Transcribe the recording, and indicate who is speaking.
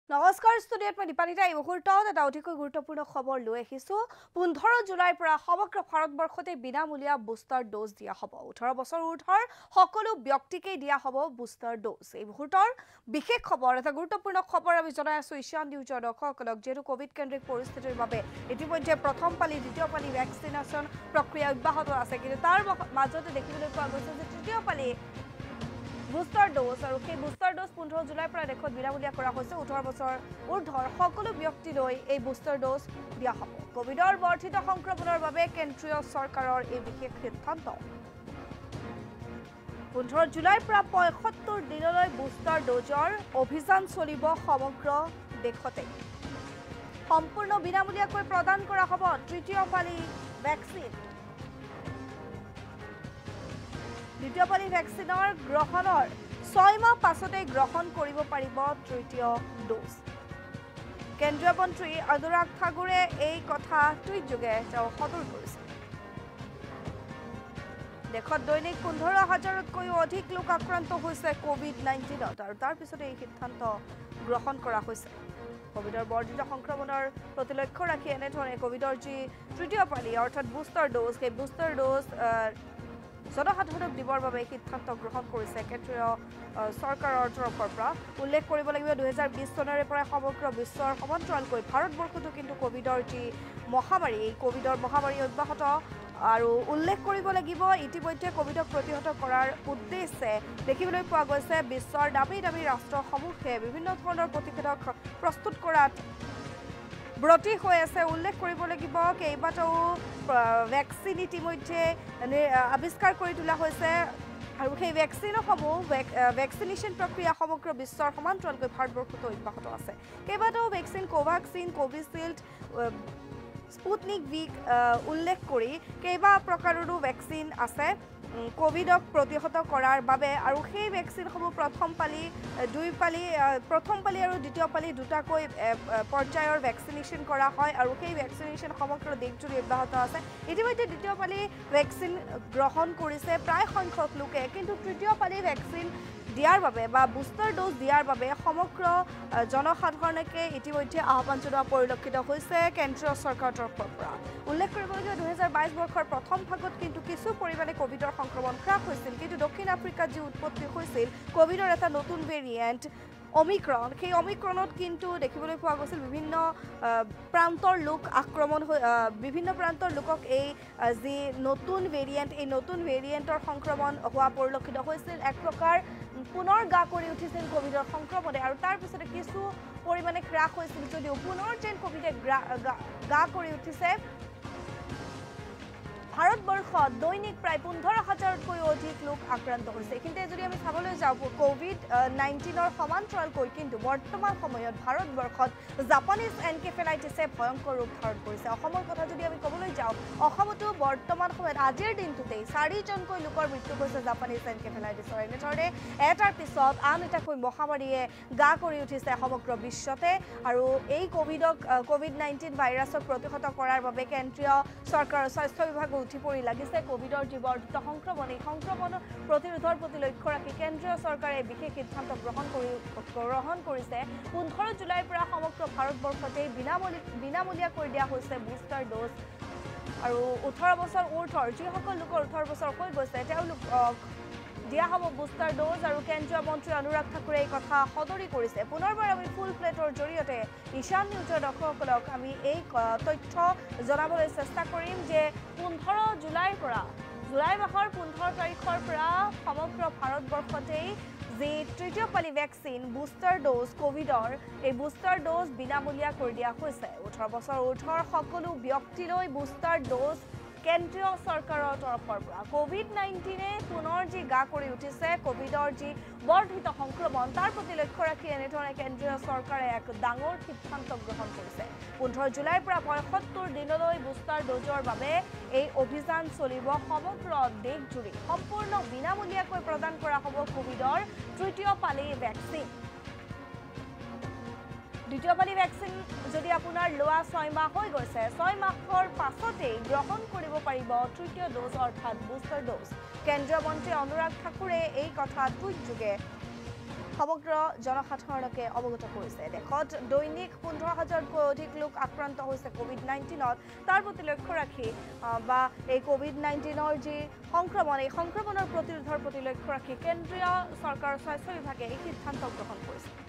Speaker 1: নমস্কাৰ ষ্টুডিঅ'ত মই দীপানিতা এই মুহূৰ্তত এটা অতিকৈ গুৰুত্বপূৰ্ণ খবৰ লৈ আহিছোঁ 15 জুলাইৰ পৰা সমগ্ৰ ভাৰতবৰ্ষতে বিনামূলীয়া বুষ্টাৰ ড'জ দিয়া হ'ব 18 বছৰ ঊৰ্ধ্বৰ সকলো ব্যক্তিকে দিয়া হ'ব বুষ্টাৰ ড'জ এই মুহূৰ্তৰ বিশেষ খবৰ এটা গুৰুত্বপূৰ্ণ খবৰ আমি জনাই আছোঁ ঈশান নিউজৰ দৰ্শকসকলক যেটো কোভিড কেন্দ্ৰিক পৰিস্থিতিৰ বাবে ইতিমধ্যে প্ৰথম পালি দ্বিতীয় পালি ভ্যাকচিনেশন প্ৰক্ৰিয়া অব্যাহত আছে কিন্তু তাৰ মাজতে দেখিবলৈ পোৱা গৈছে যে তৃতীয় পালি বুষ্টাৰ ড'জ আৰু সেই বুষ্টাৰ ড'জ 15 জুলাইৰ পৰা দেশত বিনামূলীয়া কৰা হৈছে 18 বছৰ ঊৰ্ধ্বৰ সকলো ব্যক্তিলৈ এই বুষ্টাৰ ড'জ দিয়া হ'ব কোভিডৰ বৰ্ধিত সংক্ৰমণৰ বাবে কেন্দ্ৰীয় চৰকাৰৰ এই বিশেষ সিদ্ধান্ত 15 জুলাইৰ পৰা 75 দিনলৈ বুষ্টাৰ ড'জৰ অভিযান চলিব সমগ্ৰ দেশতে সম্পূৰ্ণ বিনামূলীয়াকৈ প্ৰদান কৰা হ'ব তৃতীয় পালি ভ্যাকচিন দ্বিতীয় পালি ভ্যাকচিনৰ গ্ৰহণৰ 6 মাহ পাছতে গ্ৰহণ কৰিব পাৰিব তৃতীয় ড'জ কেন্দ্ৰীয় মন্ত্ৰী অনুৰাগ ঠাকুৰে এই কথা টুইট যোগে তেওঁ সদৰ কৰিছে দেশত দৈনিক 15,000তকৈও অধিক লোক আক্ৰান্ত হৈছে কোভিড-19ত আৰু তাৰ পিছতে এই সিদ্ধান্ত গ্ৰহণ কৰা হৈছে কোভিডৰ বৰ্ধিত সংক্ৰমণৰ প্ৰতি লক্ষ্য ৰাখি এনেধৰণে কোভিডৰ যি তৃতীয় পালি অৰ্থাৎ বুষ্টাৰ ড'জ সেই বুষ্টাৰ ড'জ জনসাধাৰণক দিবৰ বাবে সিদ্ধান্ত গ্ৰহণ কৰিছে কেন্দ্ৰীয় চৰকাৰৰ তৰফৰ পৰা উল্লেখ কৰিব লাগিব 2020 চনৰে পৰা সমগ্ৰ বিশ্বৰ সমান্তৰালকৈ ভাৰতবৰ্ষতো কিন্তু কোভিডৰ যি মহামাৰী এই কোভিডৰ মহামাৰী অব্যাহত আৰু উল্লেখ কৰিব লাগিব ইতিমধ্যে কোভিডক প্ৰতিহত কৰাৰ উদ্দেশ্যে দেখিবলৈ পোৱা গৈছে বিশ্বৰ দামী দামী ৰাষ্ট্ৰসমূহে বিভিন্ন ধৰণৰ প্ৰতিষেধক প্ৰস্তুত কৰাত ব্ৰতী হৈ আছে উল্লেখ কৰিব লাগিব কেইবাটাও ভ্যাকচিন ইতিমধ্যে আৱিষ্কাৰ কৰি তোলা হৈছে আৰু সেই ভ্যাকচিনসমূহ ভ্যাকচিনেশন প্ৰক্ৰিয়া সমগ্ৰ বিশ্বৰ সমান্তৰালকৈ ভাৰতবৰ্ষতো অব্যাহত আছে কেইবাটাও vaccine Covaxin Covishield Sputnik V উল্লেখ কৰি কেইবা প্ৰকাৰৰো ভ্যাকচিন আছে কোভিডক প্ৰতিহত কৰাৰ বাবে আৰু সেই ভ্যাকচিনসমূহ প্ৰথম পালি আৰু দ্বিতীয় পালি দুটাকৈ পৰ্যায়ৰ ভ্যাকচিনেশন কৰা হয় আৰু সেই ভ্যাকচিনেশন সমগ্ৰ দেশজুৰি অব্যাহত আছে ইতিমধ্যে দ্বিতীয় পালি ভ্যাকচিন গ্ৰহণ কৰিছে প্ৰায় সংখ্যক লোকে কিন্তু তৃতীয় পালি ভ্যাকচিন দিয়াৰ বাবে বা বুষ্টাৰ ড'জ দিয়াৰ বাবে সমগ্ৰ জনসাধাৰণকে ইতিমধ্যে আহ্বান জনোৱা পৰিলক্ষিত হৈছে কেন্দ্ৰীয় চৰকাৰৰ তৰফৰ পৰা উল্লেখ কৰিবলগীয়া 2022 বৰ্ষৰ প্ৰথম ভাগত কিন্তু কিছু পৰিমাণে কোভিডৰ সংক্ৰমণ হ্ৰাস হৈছিল কিন্তু দক্ষিণ আফ্ৰিকাত যি উৎপত্তি হৈছিল কোভিডৰ এটা নতুন ভেৰিয়েণ্ট অমিক্ৰন সেই অমিক্ৰনত কিন্তু দেখিবলৈ পোৱা গৈছিল বিভিন্ন প্ৰান্তৰ লোক আক্ৰমণ বিভিন্ন প্ৰান্তৰ লোকক এই যি নতুন ভেৰিয়েণ্ট এই নতুন ভেৰিয়েণ্টৰ সংক্ৰমণ হোৱা পৰিলক্ষিত হৈছিল এক প্ৰকাৰ পুনৰ গা কৰি উঠিছিল কোভিডৰ সংক্ৰমণে আৰু তাৰ পিছতে কিছু পৰিমাণে হ্ৰাস হৈছিল যদিও পুনৰ যেন কোভিডে গা কৰি উঠিছে ভাৰতবৰ্ষত দৈনিক প্ৰায় 15,000তকৈও অধিক লোক আক্ৰান্ত হৈছে কিন্তু যদি আমি চাবলৈ যাওঁ কোভিড-19ৰ সমান্তৰালকৈ কিন্তু বৰ্তমান সময়ত ভাৰতবৰ্ষত জাপানিজ এনকেফেলাইটিছে ভয়ংকৰ ৰূপ ধাৰণ কৰিছে অসমৰ কথা যদি আমি ক'বলৈ যাওঁ অসমতো বৰ্তমান সময়ত আজিৰ দিনটোতেই 4জনকৈ লোকৰ মৃত্যু হৈছে জাপানিজ এনকেফেলাইটিছৰ এনেধৰণে এটাৰ পিছত আন এটাকৈ মহামাৰীয়ে গা কৰি উঠিছে সমগ্ৰ বিশ্বতে আৰু এই কোভিড-19 ভাইৰাছক প্ৰতিহত কৰাৰ বাবে কেন্দ্ৰীয় চৰকাৰৰ স্বাস্থ্য বিভাগ উঠি পৰি লাগিছে কোভিডৰ যি বৰ্ধিত সংক্ৰমণ এই সংক্ৰমণ প্ৰতিৰোধৰ প্ৰতি লক্ষ্য ৰাখি কেন্দ্ৰীয় চৰকাৰে বিশেষ সিদ্ধান্ত গ্ৰহণ কৰিছে 15 জুলাইৰ পৰা সমগ্ৰ ভাৰতবৰ্ষতে বিনামূলীয়াকৈ দিয়া হৈছে বুষ্টাৰ ড'জ আৰু 18 বছৰ ঊৰ্ধ্বৰ যিসকল লোকৰ 18 বছৰ হৈ গৈছে তেওঁলোকক দিয়া হ'ব বুষ্টাৰ ড'জ আৰু কেন্দ্ৰীয় মন্ত্ৰী অনুৰাগ ঠাকুৰে এই কথা সদৰি কৰিছে পুনৰবাৰ আমি ফুল প্লেটৰ জৰিয়তে ঈশান নিউজৰ দৰ্শকসকলক আমি এই তথ্য জনাবলৈ চেষ্টা কৰিম যে 15 জুলাইৰ পৰা জুলাই মাহৰ 15 তাৰিখৰ পৰা সমগ্ৰ ভাৰতবৰ্ষতেই যি তৃতীয় পালি ভ্যাকচিন বুষ্টাৰ ড'জ কোভিডৰ এই বুষ্টাৰ ড'জ বিনামূলীয়া কৰি দিয়া হৈছে 18 বছৰ ঊৰ্ধ্বৰ সকলো ব্যক্তিলৈ বুষ্টাৰ ড'জ কেন্দ্ৰীয় চৰকাৰৰ তৰফৰ পৰা কোভিড-19 পুনৰ যি গা কৰি উঠিছে কোভিডৰ যি বৰ্ধিত সংক্ৰমণ তাৰ প্ৰতি লক্ষ্য ৰাখি এনেধৰণে কেন্দ্ৰীয় চৰকাৰে এক ডাঙৰ সিদ্ধান্ত গ্ৰহণ কৰিছে 15 জুলাইৰ পৰা 75 দিনলৈ বুষ্টাৰ ড'জৰ বাবে এই অভিযান চলিব সমগ্ৰ দেশজুৰি সম্পূৰ্ণ বিনামূলীয়াকৈ প্ৰদান কৰা হ'ব কোভিডৰ তৃতীয় পালি ভ্যাকচিন দ্বিতীয় পালি ভ্যাকচিন যদি আপোনাৰ লোৱা 6 মাহ হৈ গৈছে 6 মাহৰ পাছতে গ্ৰহণ কৰিব পাৰিব তৃতীয় ড'জ অৰ্থাৎ বুষ্টাৰ ড'জ কেন্দ্ৰীয় মন্ত্ৰী অনুৰাগ ঠাকুৰে এই কথা টুইট যোগে সমগ্ৰ জনসাধাৰণকে অৱগত কৰিছে দেশত দৈনিক 15,000তকৈ অধিক লোক আক্ৰান্ত হৈছে কোভিড-19ত তাৰ প্ৰতি লক্ষ্য ৰাখি বা এই কোভিড-19ৰ যি সংক্ৰমণ এই সংক্ৰমণৰ প্ৰতিৰোধৰ প্ৰতি লক্ষ্য ৰাখি কেন্দ্ৰীয় চৰকাৰৰ স্বাস্থ্য বিভাগে এই সিদ্ধান্ত গ্ৰহণ কৰিছে